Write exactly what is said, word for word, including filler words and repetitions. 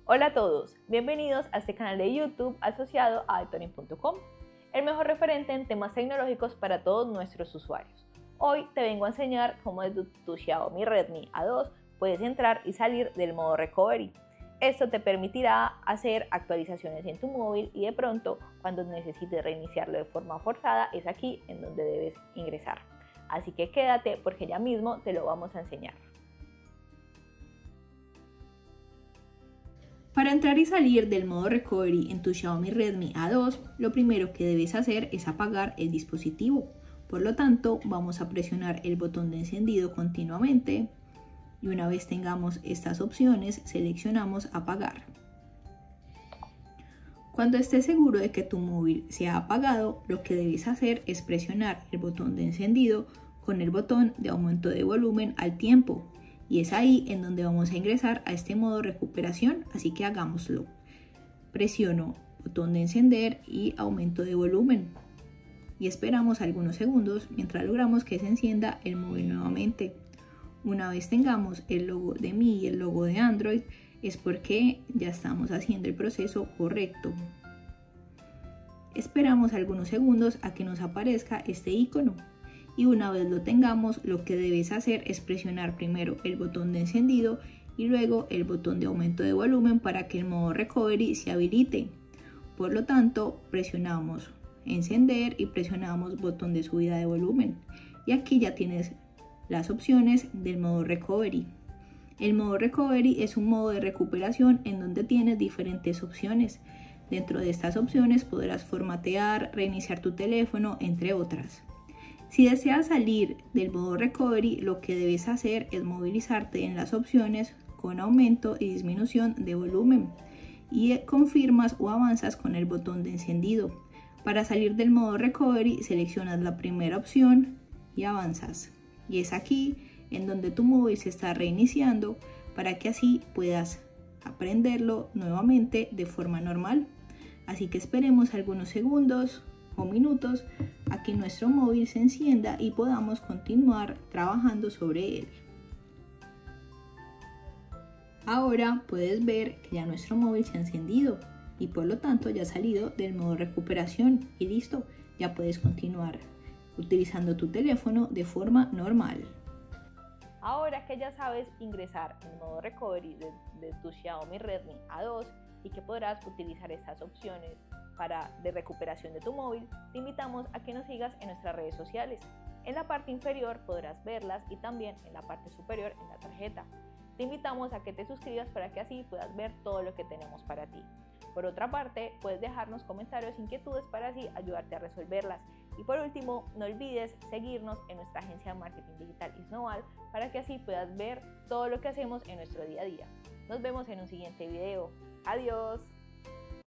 Hola a todos, bienvenidos a este canal de YouTube asociado a iTunes punto com, el mejor referente en temas tecnológicos para todos nuestros usuarios. Hoy te vengo a enseñar cómo desde tu Xiaomi Redmi A dos puedes entrar y salir del modo recovery. Esto te permitirá hacer actualizaciones en tu móvil y de pronto, cuando necesites reiniciarlo de forma forzada, es aquí en donde debes ingresar. Así que quédate porque ya mismo te lo vamos a enseñar. Para entrar y salir del modo recovery en tu Xiaomi Redmi A dos, lo primero que debes hacer es apagar el dispositivo. Por lo tanto, vamos a presionar el botón de encendido continuamente y una vez tengamos estas opciones, seleccionamos apagar. Cuando estés seguro de que tu móvil se ha apagado, lo que debes hacer es presionar el botón de encendido con el botón de aumento de volumen al tiempo. Y es ahí en donde vamos a ingresar a este modo recuperación, así que hagámoslo. Presiono botón de encender y aumento de volumen. Y esperamos algunos segundos mientras logramos que se encienda el móvil nuevamente. Una vez tengamos el logo de Mi y el logo de Android, es porque ya estamos haciendo el proceso correcto. Esperamos algunos segundos a que nos aparezca este icono. Y una vez lo tengamos, lo que debes hacer es presionar primero el botón de encendido y luego el botón de aumento de volumen para que el modo recovery se habilite. Por lo tanto, presionamos encender y presionamos botón de subida de volumen. Y aquí ya tienes las opciones del modo recovery. El modo recovery es un modo de recuperación en donde tienes diferentes opciones. Dentro de estas opciones podrás formatear, reiniciar tu teléfono, entre otras. Si deseas salir del modo recovery, lo que debes hacer es movilizarte en las opciones con aumento y disminución de volumen y confirmas o avanzas con el botón de encendido. Para salir del modo recovery, seleccionas la primera opción y avanzas. Y es aquí en donde tu móvil se está reiniciando para que así puedas aprenderlo nuevamente de forma normal. Así que esperemos algunos segundos o minutos a que nuestro móvil se encienda y podamos continuar trabajando sobre él. Ahora puedes ver que ya nuestro móvil se ha encendido y por lo tanto ya ha salido del modo recuperación y listo, ya puedes continuar utilizando tu teléfono de forma normal. Ahora que ya sabes ingresar en modo recovery de, de tu Xiaomi Redmi A dos y que podrás utilizar estas opciones para de recuperación de tu móvil, te invitamos a que nos sigas en nuestras redes sociales. En la parte inferior podrás verlas y también en la parte superior en la tarjeta. Te invitamos a que te suscribas para que así puedas ver todo lo que tenemos para ti. Por otra parte, puedes dejarnos comentarios e inquietudes para así ayudarte a resolverlas. Y por último, no olvides seguirnos en nuestra agencia de marketing digital Isnoval para que así puedas ver todo lo que hacemos en nuestro día a día. Nos vemos en un siguiente video. Adiós.